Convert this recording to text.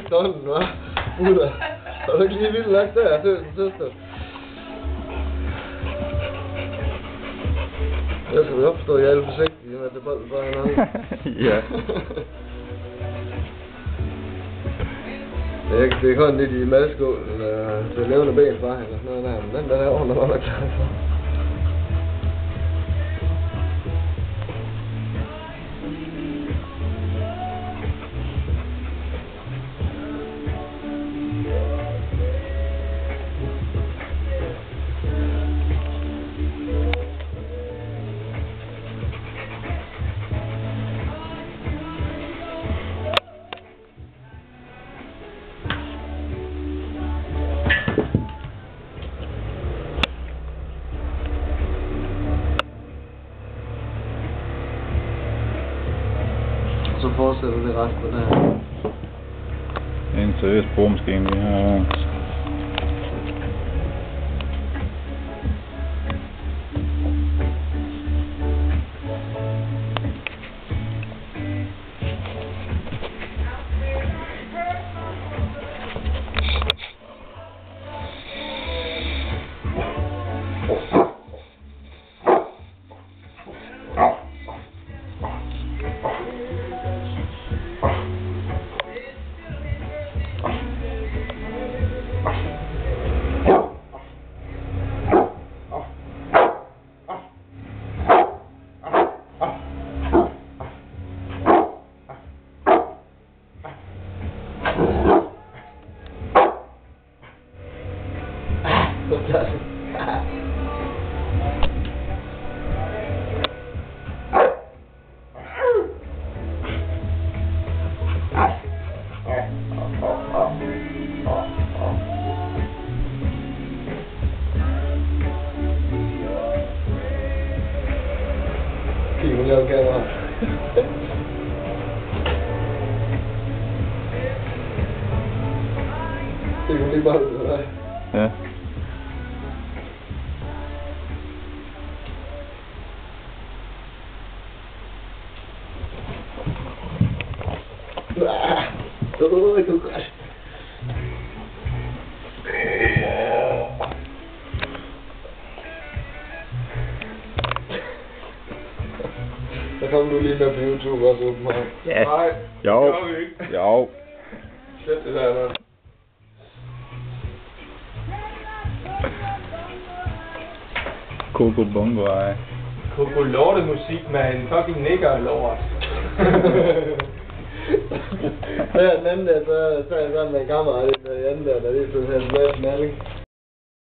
efterhånden, hva'? Buddha. Er du ikke lige vildt nok der, søster? Jeg skal jo opstå, jeg er lidt forsigtig med at tage bolden fra hinanden. Ja. Jeg kan stikke hånden lidt i madskålen, eller til levende ben fra hende og sådan noget der, men den der ordner var nok klar for. Så fortsætter det resten der. En seriøs boremaskine vi har. Kigger jeg kamera. Det kunne lige bare ud af dig. Ja. Det kunne godt. Så kommer du lige med på YouTube også åbenbart. Ja. Nej, Jo. det gør vi ikke. Jo. Slet det der, der. Coco Bongo, ej. Coco lortemusik med en fucking nigger lort. Så den anden der, så er jeg sammen med en kammerat, den anden der lige pludselig havde en masse maling.